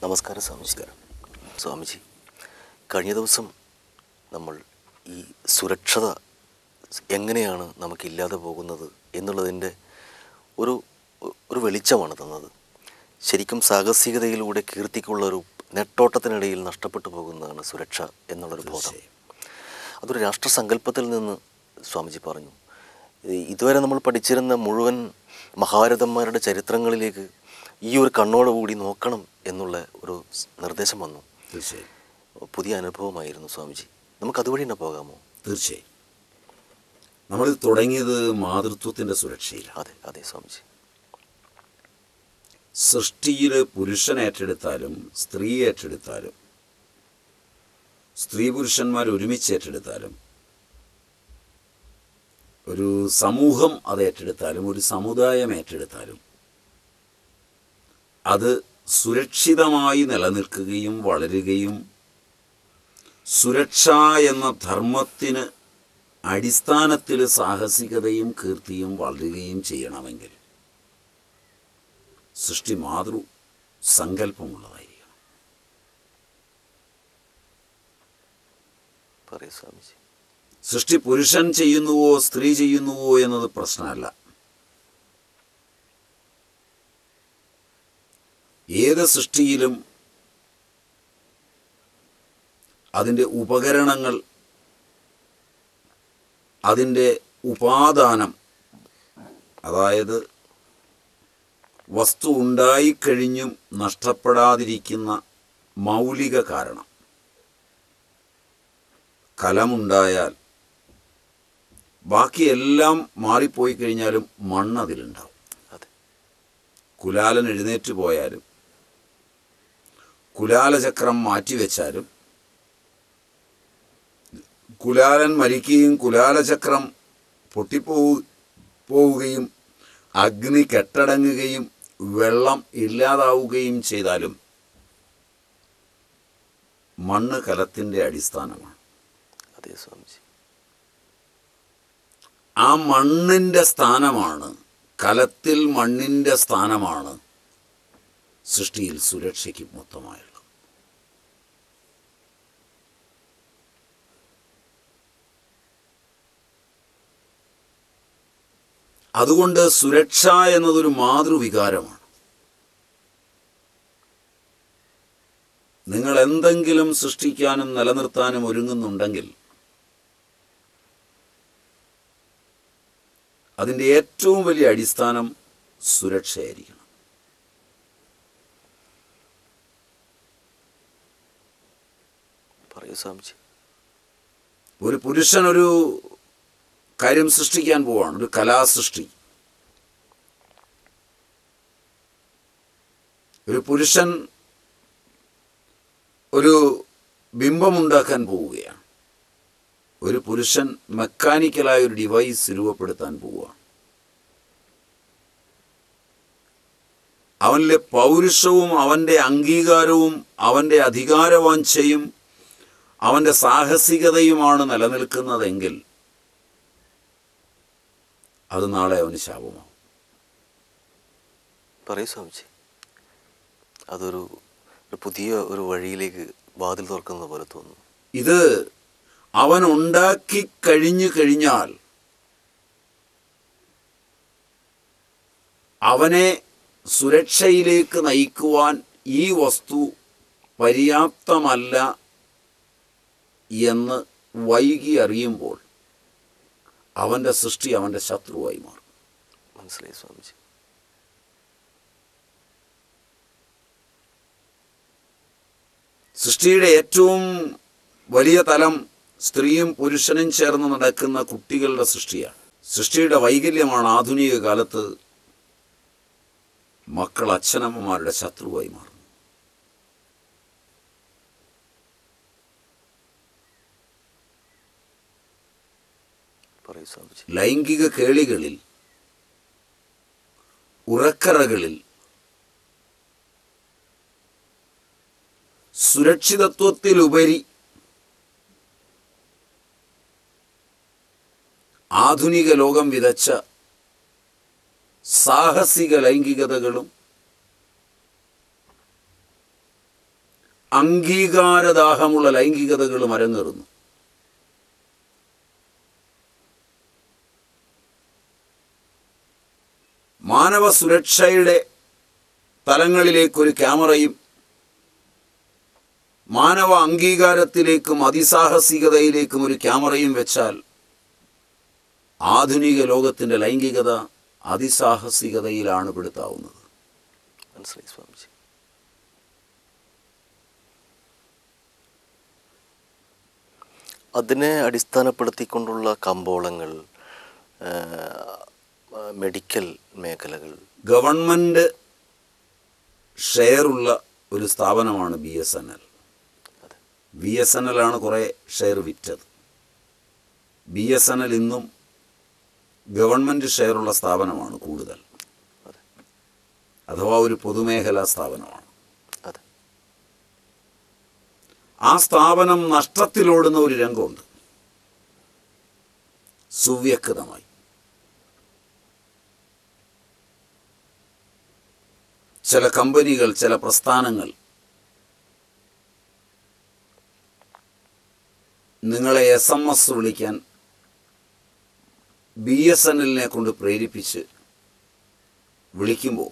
നമസ്കാരം സ്വാമിജി. സ്വാമിജി, കഴിഞ്ഞ ദിവസം നമ്മൾ ഈ സുരക്ഷത എങ്ങനെയാണ് നമുക്കില്ലാതെ പോകുന്നത് എന്നുള്ളതിൻ്റെ ഒരു ഒരു വെളിച്ചമാണ് തന്നത്. ശരിക്കും സാഹസികതയിലൂടെ കീർത്തിക്കുള്ളൊരു നെട്ടോട്ടത്തിനിടയിൽ നഷ്ടപ്പെട്ടു പോകുന്നതാണ് സുരക്ഷ എന്നുള്ളൊരു ബോധം. അതൊരു രാഷ്ട്രസങ്കല്പത്തിൽ നിന്ന് സ്വാമിജി പറഞ്ഞു. ഇതുവരെ നമ്മൾ പഠിച്ചിരുന്ന മുഴുവൻ മഹാരഥന്മാരുടെ ചരിത്രങ്ങളിലേക്ക് ഈ ഒരു കണ്ണോടുകൂടി നോക്കണം എന്നുള്ള ഒരു നിർദ്ദേശം വന്നു. തീർച്ചയായും പുതിയ അനുഭവമായിരുന്നു സ്വാമിജി. നമുക്കതുവഴി തന്നെ പോകാമോ? തീർച്ചയായും. നമ്മൾ തുടങ്ങിയത് മാതൃത്വത്തിൻ്റെ സുരക്ഷയിലാണ്. അതെ അതെ സ്വാമിജി. സൃഷ്ടിയിൽ പുരുഷൻ ഏറ്റെടുത്താലും സ്ത്രീ ഏറ്റെടുത്താലും സ്ത്രീ പുരുഷന്മാർ ഒരുമിച്ച് ഏറ്റെടുത്താലും ഒരു സമൂഹം അത് ഏറ്റെടുത്താലും ഒരു സമുദായം ഏറ്റെടുത്താലും അത് സുരക്ഷിതമായി നിലനിൽക്കുകയും വളരുകയും സുരക്ഷ എന്ന ധർമ്മത്തിന് അടിസ്ഥാനത്തിൽ സാഹസികതയും കീർത്തിയും വളരുകയും ചെയ്യണമെങ്കിൽ സൃഷ്ടി മാതൃ സങ്കല്പമുള്ളതായിരിക്കണം. സ്വാമിജി, സൃഷ്ടി പുരുഷൻ ചെയ്യുന്നുവോ സ്ത്രീ ചെയ്യുന്നുവോ എന്നത് പ്രശ്നമല്ല. ഏത് സൃഷ്ടിയിലും അതിൻ്റെ ഉപകരണങ്ങൾ, അതിൻ്റെ ഉപാദാനം, അതായത് വസ്തു ഉണ്ടായിക്കഴിഞ്ഞും നഷ്ടപ്പെടാതിരിക്കുന്ന മൗലിക കാരണം. കലമുണ്ടായാൽ ബാക്കിയെല്ലാം മാറിപ്പോയി കഴിഞ്ഞാലും മണ്ണ് അതിലുണ്ടാവും. കുലാലൻ എഴുന്നേറ്റ് പോയാലും കുലാലചക്രം മാറ്റിവെച്ചാലും കുലാലൻ മരിക്കുകയും കുലാലചക്രം പൊട്ടിപ്പോവുകയും അഗ്നി കെട്ടടങ്ങുകയും വെള്ളം ഇല്ലാതാവുകയും ചെയ്താലും മണ്ണ് കലത്തിൻ്റെ അടിസ്ഥാനമാണ്. അതെ സ്വാമിജി. ആ മണ്ണിൻ്റെ സ്ഥാനമാണ്, കലത്തിൽ മണ്ണിൻ്റെ സ്ഥാനമാണ് സൃഷ്ടിയിൽ സുരക്ഷയ്ക്ക് മൊത്തമായുള്ളത്. അതുകൊണ്ട് സുരക്ഷ എന്നതൊരു മാതൃവികാരമാണ്. നിങ്ങൾ എന്തെങ്കിലും സൃഷ്ടിക്കാനും നിലനിർത്താനും ഒരുങ്ങുന്നുണ്ടെങ്കിൽ അതിൻ്റെ ഏറ്റവും വലിയ അടിസ്ഥാനം സുരക്ഷയായിരിക്കണം. പറയൂ സ്വാമിജി. ഒരു പുരുഷൻ ഒരു കാര്യം സൃഷ്ടിക്കാൻ പോവാണ്, ഒരു കലാസൃഷ്ടി. ഒരു പുരുഷൻ ഒരു ബിംബമുണ്ടാക്കാൻ പോവുകയാണ്. ഒരു പുരുഷൻ മെക്കാനിക്കലായ ഒരു ഡിവൈസ് രൂപപ്പെടുത്താൻ പോവുകയാണ്. അവനിലെ പൗരുഷവും അവൻ്റെ അംഗീകാരവും അവൻ്റെ അധികാരവാഞ്ഛയും അവൻ്റെ സാഹസികതയുമാണ് നിലനിൽക്കുന്നതെങ്കിൽ അത് നാളെ അവന് ശാപമാവും. പറയൂ സ്വാമിജി. അതൊരു പുതിയ ഒരു വഴിയിലേക്ക് വാതിൽ തുറക്കുന്ന പോലെ തോന്നുന്നു. ഇത് അവൻ ഉണ്ടാക്കി കഴിഞ്ഞാൽ അവനെ സുരക്ഷയിലേക്ക് നയിക്കുവാൻ ഈ വസ്തു പര്യാപ്തമല്ല എന്ന് വൈകി അറിയുമ്പോൾ അവൻ്റെ സൃഷ്ടി അവൻ്റെ ശത്രുവായി മാറും. മനസ്സിലായി സ്വാമിജി. സൃഷ്ടിയുടെ ഏറ്റവും വലിയ തലം സ്ത്രീയും പുരുഷനും ചേർന്ന് നടക്കുന്ന കുട്ടികളുടെ സൃഷ്ടിയാണ്. സൃഷ്ടിയുടെ വൈകല്യമാണ് ആധുനിക കാലത്ത് മക്കൾ അച്ഛനമ്മമാരുടെ ശത്രുവായി മാറുന്നത്. ലൈംഗിക കേളികളിൽ, ഉറക്കറകളിൽ സുരക്ഷിതത്വത്തിലുപരി ആധുനിക ലോകം വിതച്ച സാഹസിക ലൈംഗികതകളും അംഗീകാരദാഹമുള്ള ലൈംഗികതകളും അരങ്ങേറുന്നു. മാനവ സുരക്ഷയുടെ തലങ്ങളിലേക്കൊരു ക്യാമറയും മാനവ അംഗീകാരത്തിലേക്കും അതിസാഹസികതയിലേക്കും ഒരു ക്യാമറയും വെച്ചാൽ ആധുനിക ലോകത്തിൻ്റെ ലൈംഗികത അതിസാഹസികതയിലാണ് പെടുത്താവുന്നത്. മനസ്സിലായി സ്വാമിജി. അതിനെ അടിസ്ഥാനപ്പെടുത്തിക്കൊണ്ടുള്ള കമ്പോളങ്ങൾ, മെഡിക്കൽ മേഖലകൾ, ഗവൺമെൻറ് ഷെയറുള്ള ഒരു സ്ഥാപനമാണ് BSNL. BSNL ആണ് കുറേ ഷെയർ വിറ്റത്. BSNL ഇന്നും ഗവൺമെൻറ് ഷെയറുള്ള സ്ഥാപനമാണ് കൂടുതൽ, അഥവാ ഒരു പൊതുമേഖലാ സ്ഥാപനമാണ്. ആ സ്ഥാപനം നഷ്ടത്തിലോടുന്ന ഒരു രംഗമുണ്ട് സുവ്യക്തമായി. ചില കമ്പനികൾ, ചില പ്രസ്ഥാനങ്ങൾ നിങ്ങളെ SMS വിളിക്കാൻ BSNLനെ കൊണ്ട് പ്രേരിപ്പിച്ച് വിളിക്കുമ്പോൾ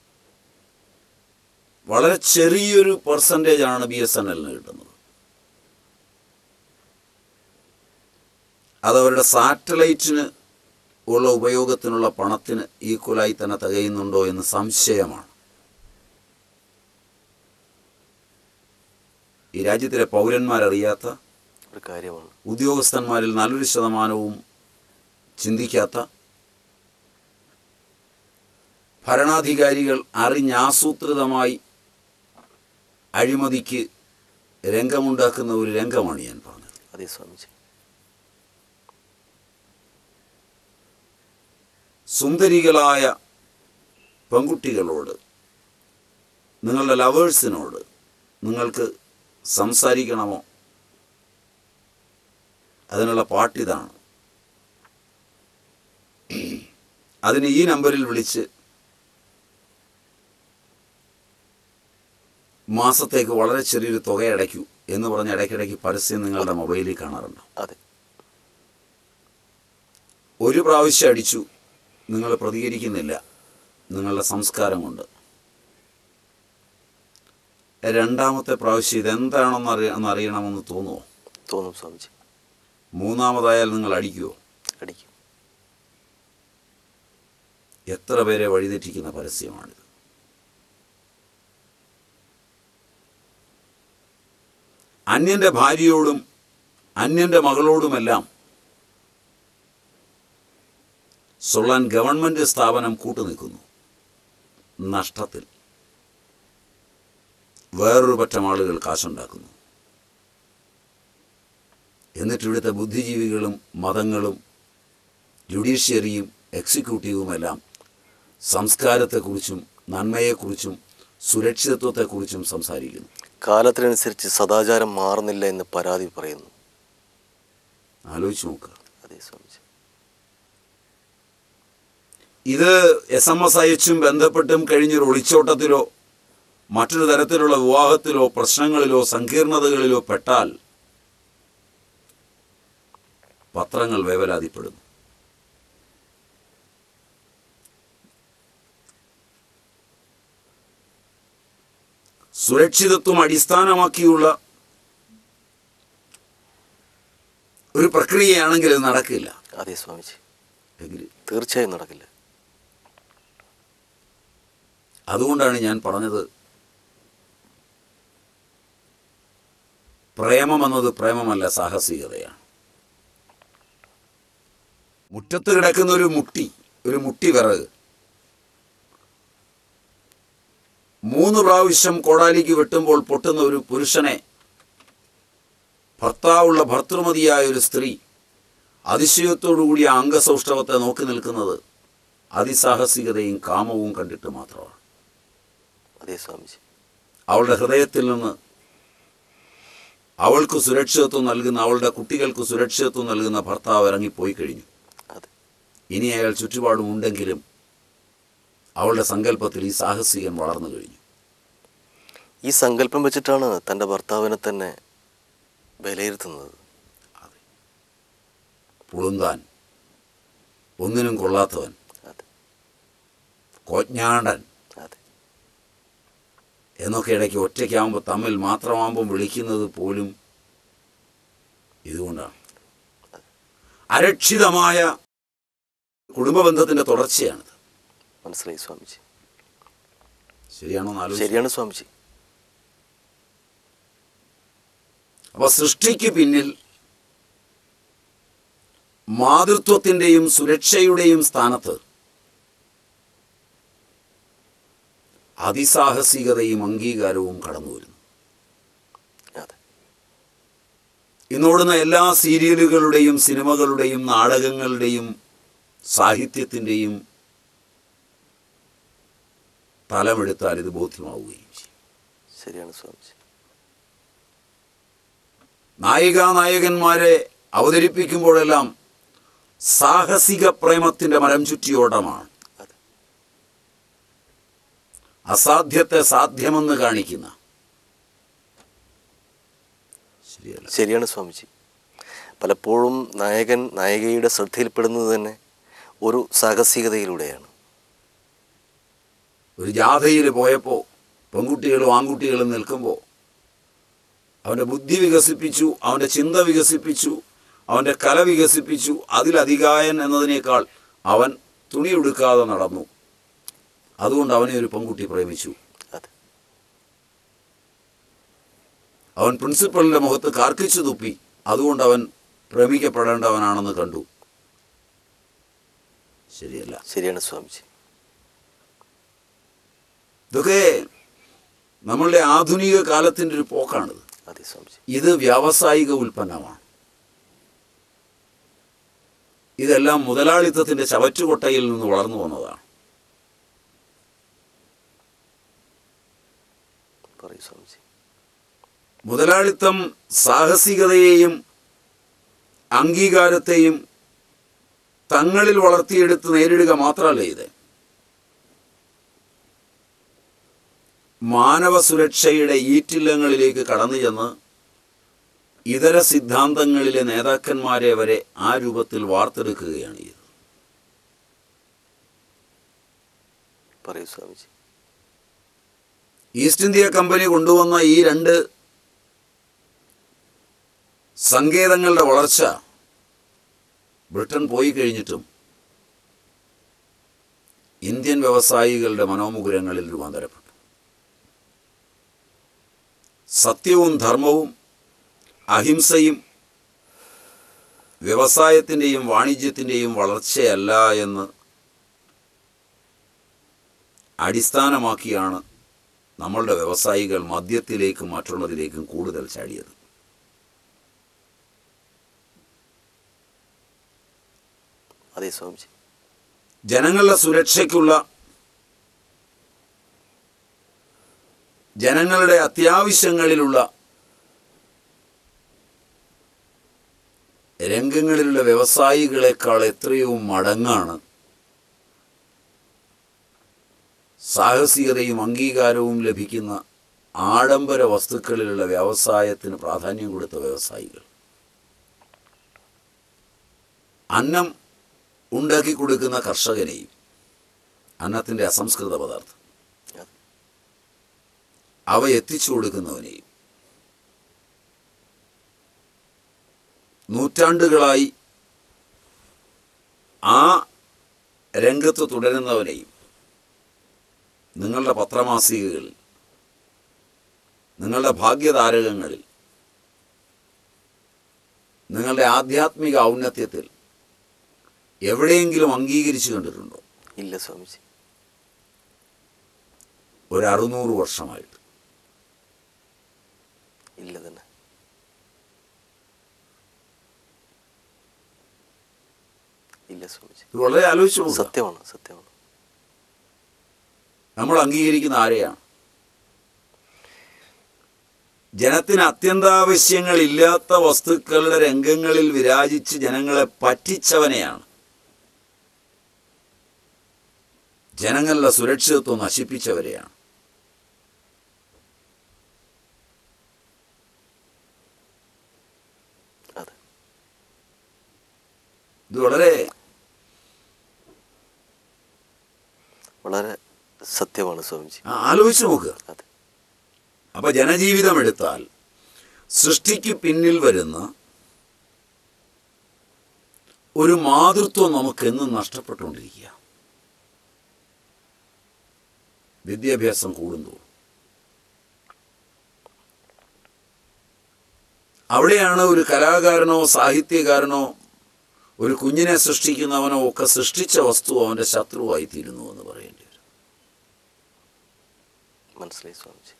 വളരെ ചെറിയൊരു പെർസെൻറ്റേജാണ് BSNLന് കിട്ടുന്നത്. അതവരുടെ സാറ്റലൈറ്റിന് ഉള്ള ഉപയോഗത്തിനുള്ള പണത്തിന് ഈക്വലായി തന്നെ തികയുന്നുണ്ടോ എന്ന് സംശയമാണ്. ഈ രാജ്യത്തിലെ പൗരന്മാരറിയാത്ത ഒരു കാര്യമാണ്. ഉദ്യോഗസ്ഥന്മാരിൽ നല്ലൊരു ശതമാനവും ചിന്തിക്കാത്ത, ഭരണാധികാരികൾ അറിഞ്ഞാസൂത്രിതമായി അഴിമതിക്ക് രംഗമുണ്ടാക്കുന്ന ഒരു രംഗമാണ് ഞാൻ പറഞ്ഞത്. അതേ സ്വാമിജി. സുന്ദരികളായ പെൺകുട്ടികളോട്, നിങ്ങളുടെ ലവേഴ്സിനോട് നിങ്ങൾക്ക് സംസാരിക്കണമോ? അതിനുള്ള പാട്ടിതാണ്. അതിന് ഈ നമ്പറിൽ വിളിച്ച് മാസത്തേക്ക് വളരെ ചെറിയൊരു തുക അടയ്ക്കൂ എന്ന് പറഞ്ഞ് ഇടയ്ക്കിടയ്ക്ക് പരസ്യം നിങ്ങളുടെ മൊബൈലിൽ കാണാറുണ്ടോ? അതെ. ഒരു പ്രാവശ്യം അടിച്ചു, നിങ്ങൾ പ്രതികരിക്കുന്നില്ല, നിങ്ങളുടെ സംസ്കാരം കൊണ്ട്. രണ്ടാമത്തെ പ്രാവശ്യം ഇതെന്താണെന്ന് അറിയണമെന്ന് തോന്നുമോ? തോന്നും സ്വാമിജി. മൂന്നാമതായാൽ നിങ്ങൾ അടിക്കുമോ? അടിക്കും. എത്ര പേരെ വഴിതെറ്റിക്കുന്ന പരസ്യമാണിത്. അന്യൻ്റെ ഭാര്യയോടും അന്യൻ്റെ മകളോടുമെല്ലാം സൊള്ളാൻ ഗവൺമെൻറ് സ്ഥാപനം കൂട്ടുനിൽക്കുന്നു. നഷ്ടത്തിൽ വേറൊരു പറ്റം ആളുകൾ കാശുണ്ടാക്കുന്നു. എന്നിട്ട് ഇവിടുത്തെ ബുദ്ധിജീവികളും മതങ്ങളും ജുഡീഷ്യറിയും എക്സിക്യൂട്ടീവുമെല്ലാം സംസ്കാരത്തെക്കുറിച്ചും നന്മയെക്കുറിച്ചും സുരക്ഷിതത്വത്തെക്കുറിച്ചും സംസാരിക്കുന്നു. കാലത്തിനനുസരിച്ച് സദാചാരം മാറുന്നില്ല എന്ന് പരാതി പറയുന്നു. ആലോചിച്ച് നോക്കുക. അതേ സ്വാമിജി. ഇത് SMS അയച്ചും ബന്ധപ്പെട്ടും കഴിഞ്ഞൊരു ഒളിച്ചോട്ടത്തിലോ മറ്റൊരു തരത്തിലുള്ള വിവാഹത്തിലോ പ്രശ്നങ്ങളിലോ സങ്കീർണതകളിലോ പെട്ടാൽ പത്രങ്ങൾ വേവലാതിപ്പെടുന്നു. സുരക്ഷിതത്വം അടിസ്ഥാനമാക്കിയുള്ള ഒരു പ്രക്രിയയാണെങ്കിൽ ഇത് നടക്കില്ല. അതേ സ്വാമിജി. തീർച്ചയായും നടക്കില്ല. അതുകൊണ്ടാണ് ഞാൻ പറഞ്ഞത്, പ്രേമമെന്നത് പ്രേമമല്ല, സാഹസികതയാണ്. മുറ്റത്ത് കിടക്കുന്ന ഒരു മുട്ടി വിറക് 3 പ്രാവശ്യം കോടാലിക്ക് വെട്ടുമ്പോൾ പൊട്ടുന്ന ഒരു പുരുഷനെ ഭർത്താവുള്ള ഭർത്തൃമതിയായ ഒരു സ്ത്രീ അതിശയത്തോടുകൂടിയ അംഗസൗഷ്ഠവത്തെ നോക്കി നിൽക്കുന്നത് അതിസാഹസികതയും കാമവും കണ്ടിട്ട് മാത്രമാണ്. അതേ സ്വാമിജി. അവളുടെ ഹൃദയത്തിൽ നിന്ന് അവൾക്ക് സുരക്ഷിതത്വം നൽകുന്ന, അവളുടെ കുട്ടികൾക്ക് സുരക്ഷിതത്വം നൽകുന്ന ഭർത്താവ് ഇറങ്ങിപ്പോയി കഴിഞ്ഞു. ഇനി അയാൾ ചുറ്റുപാടും ഉണ്ടെങ്കിലും അവളുടെ സങ്കല്പത്തിൽ ഈ സാഹസികൻ വളർന്നു കഴിഞ്ഞു. ഈ സങ്കല്പം വെച്ചിട്ടാണ് തൻ്റെ ഭർത്താവിനെ തന്നെ വിലയിരുത്തുന്നത്. പുളുന്താൻ, ഒന്നിനും കൊള്ളാത്തവൻ, അതെ കോജ്ഞാണ്ടൻ അതെ എന്നൊക്കെ ഇടയ്ക്ക് ഒറ്റയ്ക്കാകുമ്പോൾ തമ്മിൽ മാത്രമാകുമ്പം വിളിക്കുന്നത് പോലും ഇതുകൊണ്ടാണ്. അരക്ഷിതമായ കുടുംബബന്ധത്തിൻ്റെ തുടർച്ചയാണിത്. മനസ്സിലായി സ്വാമിജി. ശരിയാണോ? ശരിയാണ് സ്വാമിജി. അപ്പോൾ സൃഷ്ടിക്ക് പിന്നിൽ മാതൃത്വത്തിൻ്റെയും സുരക്ഷയുടെയും സ്ഥാനത്ത് അതിസാഹസികതയും അംഗീകാരവും കടന്നു വരുന്നു. ഇന്നോടുന്ന എല്ലാ സീരിയലുകളുടെയും സിനിമകളുടെയും നാടകങ്ങളുടെയും സാഹിത്യത്തിൻ്റെയും തലമെടുത്താൽ ഇത് ബോധ്യമാവുകയും ചെയ്യും. ശരിയാണ് സ്വാമിജി. നായികാനായകന്മാരെ അവതരിപ്പിക്കുമ്പോഴെല്ലാം സാഹസിക പ്രേമത്തിൻ്റെ മരം ചുറ്റിയോട്ടമാണ്. അസാധ്യത്തെ സാധ്യമെന്ന് കാണിക്കുന്ന. ശരിയാണ് സ്വാമിജി. പലപ്പോഴും നായകൻ നായികയുടെ ശ്രദ്ധയിൽപ്പെടുന്നത് തന്നെ ഒരു സാഹസികതയിലൂടെയാണ്. ഒരു ജാഥയിൽ പോയപ്പോൾ പെൺകുട്ടികളും ആൺകുട്ടികളും നിൽക്കുമ്പോൾ അവൻ്റെ ബുദ്ധി വികസിപ്പിച്ചു, അവൻ്റെ ചിന്ത വികസിപ്പിച്ചു, അവൻ്റെ കല വികസിപ്പിച്ചു. അതിലധികായൻ എന്നതിനേക്കാൾ അവൻ തുണിയെടുക്കാതെ നടന്നു. അതുകൊണ്ട് അവനെ ഒരു പെൺകുട്ടി പ്രേമിച്ചു. അവൻ പ്രിൻസിപ്പളിൻ്റെ മുഖത്ത് കാർക്കിച്ചു തുപ്പി. അതുകൊണ്ട് അവൻ പ്രേമിക്കപ്പെടേണ്ടവനാണെന്ന് കണ്ടു. ശരിയല്ല. ശരിയാണ് സ്വാമിജി. ഇതൊക്കെ നമ്മളുടെ ആധുനിക കാലത്തിൻ്റെ ഒരു പോക്കാണിത്. അതെ സ്വാമിജി. ഇത് വ്യാവസായിക ഉൽപ്പന്നമാണ്. ഇതെല്ലാം മുതലാളിത്തത്തിൻ്റെ ചവറ്റുകൊട്ടയിൽ നിന്ന് വളർന്നു വന്നതാണ്. പറയൂ സ്വാമിജി. മുതലാളിത്തം സാഹസികതയെയും അംഗീകാരത്തെയും തങ്ങളിൽ വളർത്തിയെടുത്ത് നേരിടുക മാത്രമല്ല, ഇത് മാനവ സുരക്ഷയുടെ ഈറ്റില്ലങ്ങളിലേക്ക് കടന്നു ചെന്ന് ഇതര സിദ്ധാന്തങ്ങളിലെ നേതാക്കന്മാരെ വരെ ആ രൂപത്തിൽ വാർത്തെടുക്കുകയാണ് ഇത്. പറയൂ സ്വാമിജി. ഈസ്റ്റ് ഇന്ത്യ കമ്പനി കൊണ്ടുവന്ന ഈ രണ്ട് സങ്കേതങ്ങളുടെ വളർച്ച ബ്രിട്ടൻ പോയി കഴിഞ്ഞിട്ടും ഇന്ത്യൻ വ്യവസായികളുടെ മനോമുകുരങ്ങളിൽ രൂപാന്തരപ്പെട്ടു. സത്യവും ധർമ്മവും അഹിംസയും വ്യവസായത്തിൻ്റെയും വാണിജ്യത്തിൻ്റെയും വളർച്ചയല്ല എന്ന് അടിസ്ഥാനമാക്കിയാണ് നമ്മളുടെ വ്യവസായികൾ മദ്യത്തിലേക്കും മറ്റുള്ളതിലേക്കും കൂടുതൽ ചാടിയത്. അതെ സ്വാമിജി. ജനങ്ങളുടെ സുരക്ഷയ്ക്കുള്ള, ജനങ്ങളുടെ അത്യാവശ്യങ്ങളിലുള്ള രംഗങ്ങളിലുള്ള വ്യവസായികളെക്കാൾ എത്രയോ മടങ്ങാണ് സാഹസികതയും അംഗീകാരവും ലഭിക്കുന്ന ആഡംബര വസ്തുക്കളിലുള്ള വ്യവസായത്തിന് പ്രാധാന്യം കൊടുത്ത വ്യവസായികൾ. അന്നം ഉണ്ടാക്കി കൊടുക്കുന്ന കർഷകനെയും അന്നത്തിൻ്റെ അസംസ്കൃത പദാർത്ഥം അവ എത്തിച്ചു കൊടുക്കുന്നവനെയും നൂറ്റാണ്ടുകളായി ആ രംഗത്ത് തുടരുന്നവനെയും നിങ്ങളുടെ പത്രമാസികകളിൽ, നിങ്ങളുടെ ഭാഗ്യതാരകങ്ങളിൽ, നിങ്ങളുടെ ആധ്യാത്മിക ഔന്നത്യത്തിൽ എവിടെയെങ്കിലും അംഗീകരിച്ചു കണ്ടിട്ടുണ്ടോ? ഇല്ല സ്വാമിജി. ഒരു 600 വർഷമായിട്ട് ഇല്ല തന്നെ. ഇല്ല സ്വാമിജി. ഇത് വളരെ ആലോചിച്ചു. സത്യമാണ്, സത്യമാണ്. നമ്മൾ അംഗീകരിക്കുന്ന ആരെയാണ്? ജനത്തിന് അത്യന്താവശ്യങ്ങളില്ലാത്ത വസ്തുക്കളുടെ രംഗങ്ങളിൽ വിരാജിച്ച് ജനങ്ങളെ പറ്റിച്ചവനെയാണ്. ജനങ്ങളുടെ സുരക്ഷിതത്വം നശിപ്പിച്ചവരെയാണ്. ഇത് വളരെ വളരെ സത്യമാണ് സ്വാമിജി. ആലോചിച്ച് നോക്കുക. അതെ. അപ്പം ജനജീവിതം എടുത്താൽ സൃഷ്ടിക്ക് പിന്നിൽ വരുന്ന ഒരു മാതൃത്വം നമുക്കെന്നും നഷ്ടപ്പെട്ടുകൊണ്ടിരിക്കുക. വിദ്യാഭ്യാസം കൂടുന്തോറും അവിടെയാണ് ഒരു കലാകാരനോ സാഹിത്യകാരനോ ഒരു കുഞ്ഞിനെ സൃഷ്ടിക്കുന്നവനോ ഒക്കെ സൃഷ്ടിച്ച വസ്തു അവൻ്റെ ശത്രുവായിത്തീരുന്നു എന്ന് പറയേണ്ടി വരും. മനസ്സിലായി സ്വാമിജി.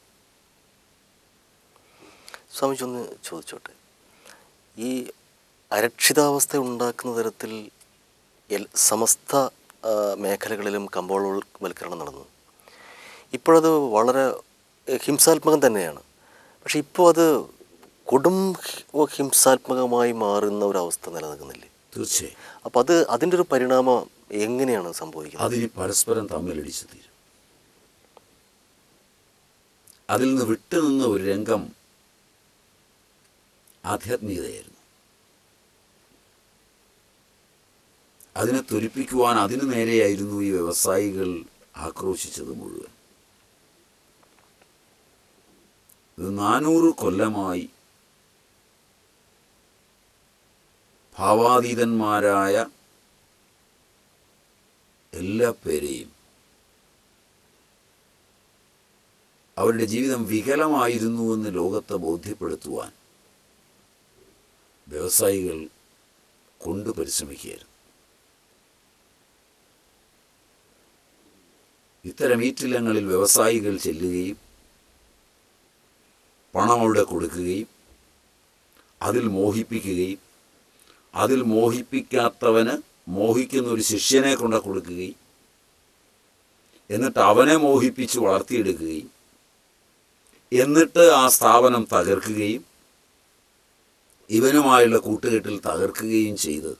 സ്വാമിജി ഒന്ന് ചോദിച്ചോട്ടെ, ഈ അരക്ഷിതാവസ്ഥ ഉണ്ടാക്കുന്ന തരത്തിൽ സമസ്ത മേഖലകളിലും കമ്പോളവൽക്കരണം നടന്നു. ഇപ്പോഴത് വളരെ ഹിംസാത്മകം തന്നെയാണ്. പക്ഷെ ഇപ്പോൾ അത് കൊടും ഹിംസാത്മകമായി മാറുന്ന ഒരവസ്ഥ നിലനിൽക്കുന്നില്ലേ? തീർച്ചയായും. അപ്പോൾ അതിൻ്റെ ഒരു പരിണാമം എങ്ങനെയാണ് സംഭവിക്കുന്നത്? അതിന് പരസ്പരം തമ്മിലടിച്ച് തീരും. അതിൽ നിന്ന് വിട്ടുനിന്ന ഒരു രംഗം ആധ്യാത്മികതയായിരുന്നു. അതിനെ ത്വരിപ്പിക്കുവാൻ അതിനു നേരെയായിരുന്നു ഈ വ്യവസായികൾ ആക്രോശിച്ചത് മുഴുവൻ. ഇത് 400 കൊല്ലമായി ഭാവാതീതന്മാരായ എല്ലാ പേരെയും അവരുടെ ജീവിതം വികലമായിരുന്നുവെന്ന് ലോകത്തെ ബോധ്യപ്പെടുത്തുവാൻ വ്യവസായികൾ കൊണ്ട് പരിശ്രമിക്കുകയായിരുന്നു. ഇത്തരം ഈറ്റില്ലങ്ങളിൽ വ്യവസായികൾ ചെല്ലുകയും പണം അവിടെ കൊടുക്കുകയും അതിൽ മോഹിപ്പിക്കുകയും അതിൽ മോഹിപ്പിക്കാത്തവന് മോഹിക്കുന്ന ഒരു ശിഷ്യനെ കൊണ്ട് കൊടുക്കുകയും എന്നിട്ട് അവനെ മോഹിപ്പിച്ച് വളർത്തിയെടുക്കുകയും എന്നിട്ട് ആ സ്ഥാപനം തകർക്കുകയും ഇവനുമായുള്ള കൂട്ടുകെട്ടിൽ തകർക്കുകയും ചെയ്ത്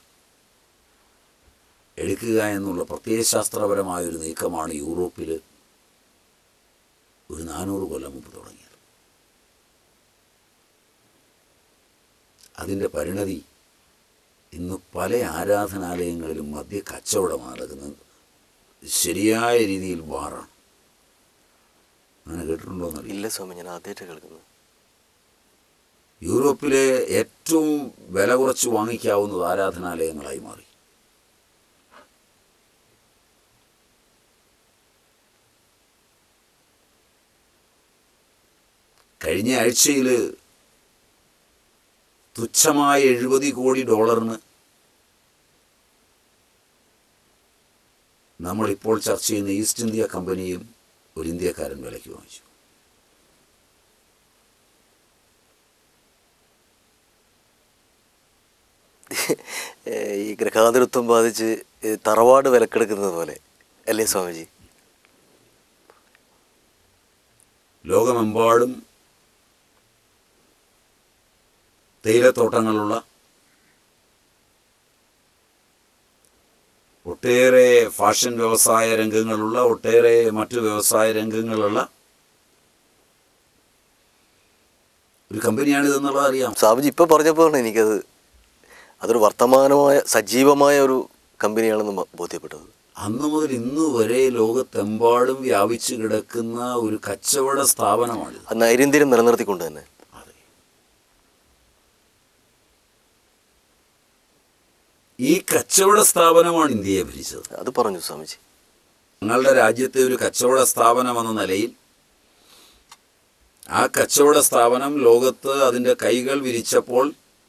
എടുക്കുക എന്നുള്ള പ്രത്യയശാസ്ത്രപരമായൊരു നീക്കമാണ് യൂറോപ്പിൽ ഒരു 400 കൊല്ലം മുമ്പ് തുടങ്ങിയത്. അതിൻ്റെ പരിണതി ഇന്ന് പല ആരാധനാലയങ്ങളിലും മദ്യ കച്ചവടമാണ് നടക്കുന്നത്. ശരിയായ രീതിയിൽ വാറാണ്. അങ്ങനെ കേട്ടിട്ടുണ്ടോയെന്ന്? ഇല്ല സ്വാമി, ഞാൻ ആദ്യമായിട്ട് കേൾക്കുന്നത്. യൂറോപ്പിലെ ഏറ്റവും വില കുറച്ച് വാങ്ങിക്കാവുന്നത് ആരാധനാലയങ്ങളായി മാറി. കഴിഞ്ഞ ആഴ്ചയിൽ തുച്ഛമായ $70 കോടി നമ്മളിപ്പോൾ ചർച്ച ചെയ്യുന്ന ഈസ്റ്റ് ഇന്ത്യ കമ്പനിയും ഒരു ഇന്ത്യക്കാരൻ വിലയ്ക്ക് വാങ്ങിച്ചു. ഈ ഗ്രഹാതിരത്വം ബാധിച്ച് തറവാട് വിലക്കെടുക്കുന്നത് പോലെ അല്ലേ സ്വാമിജി? ലോകമെമ്പാടും തേയിലത്തോട്ടങ്ങളുള്ള ഒട്ടേറെ ഫാഷൻ വ്യവസായ രംഗങ്ങളുള്ള ഒട്ടേറെ മറ്റു വ്യവസായ രംഗങ്ങളുള്ള ഒരു കമ്പനിയാണിതെന്നുള്ളത് അറിയാം. സ്വാമിജി ഇപ്പോൾ പറഞ്ഞപ്പോഴാണ് എനിക്കത് അതൊരു വർത്തമാനമായ സജീവമായ ഒരു കമ്പനിയാണെന്ന് ബോധ്യപ്പെട്ടത്. അന്ന് മുതൽ ഇന്ന് വരെ ലോകത്തെമ്പാടും വ്യാപിച്ചു കിടക്കുന്ന ഒരു കച്ചവട സ്ഥാപനമാണ്. നൈരന്തര്യം നിലനിർത്തിക്കൊണ്ട് തന്നെ. അതെ. ഈ കച്ചവട സ്ഥാപനമാണ് ഇന്ത്യയെ ഭരിച്ചത്. അത് പറഞ്ഞു സ്വാമിജി. ഞങ്ങളുടെ രാജ്യത്തെ ഒരു കച്ചവട സ്ഥാപനം എന്ന നിലയിൽ ആ കച്ചവട സ്ഥാപനം ലോകത്ത് അതിൻ്റെ കൈകൾ വിരിച്ചപ്പോൾ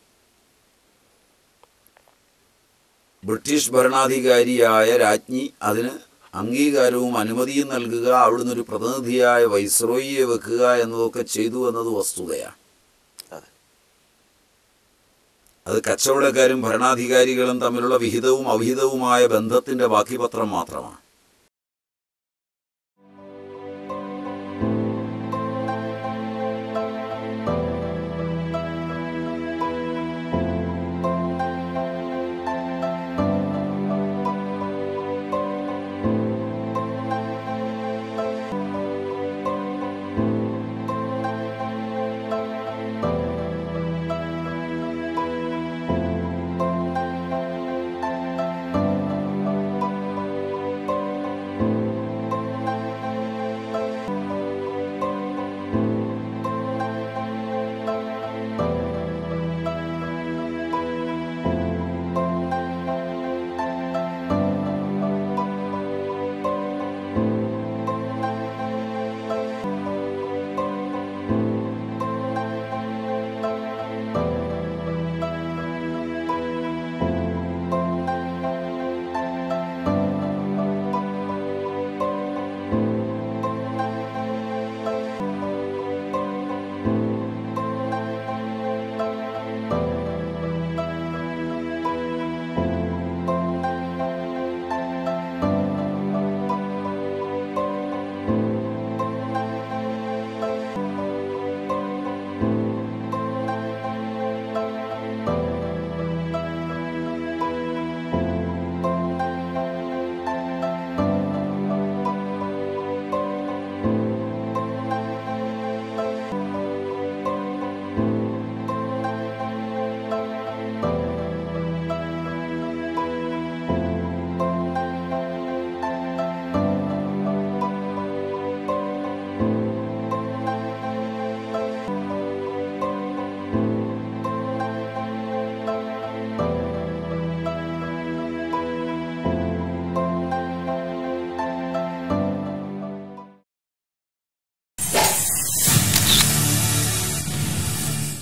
ബ്രിട്ടീഷ് ഭരണാധികാരിയായ രാജ്ഞി അതിന് അംഗീകാരവും അനുമതിയും നൽകുക, അവിടുന്ന് ഒരു പ്രതിനിധിയായ വൈസ്രോയിയെ വെക്കുക എന്നതൊക്കെ ചെയ്തു എന്നത് വസ്തുതയാണ്. അത് കച്ചവടക്കാരും ഭരണാധികാരികളും തമ്മിലുള്ള വിഹിതവും അവിഹിതവുമായ ബന്ധത്തിൻ്റെ ബാക്കിപത്രം മാത്രമാണ്.